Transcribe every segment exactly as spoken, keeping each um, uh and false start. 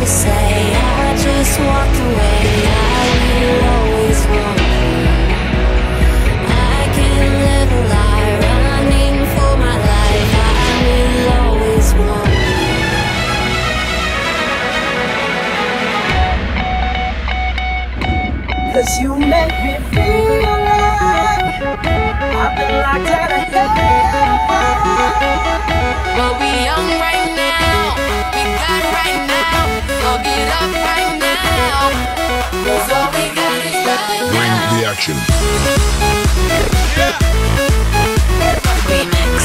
say I just walked away. I will always want you. I can't live a lie, running for my life. I will always want you. Cause you make me feel like I've been locked out of heaven. But we young right now, we got right now, so get up right now, cause all we got is right now. Bring the action. Yeah. Remix.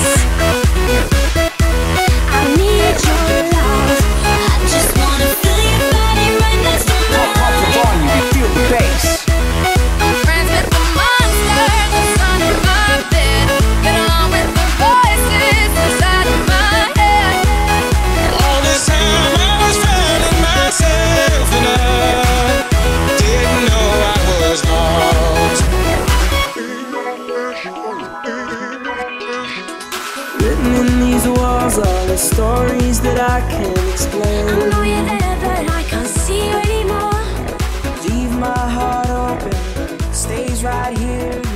I need your love, I just wanna feel your body right next to mine. Pump up the volume, you feel the bass. I'm friends with the monster that's under my bed. Get along with the voices inside of my head. All this time I was finding myself and I didn't know I was lost. Written in these walls are the stories that I can't explain. I know you're there, but I can't see you anymore. Leave my heart open, stays right here.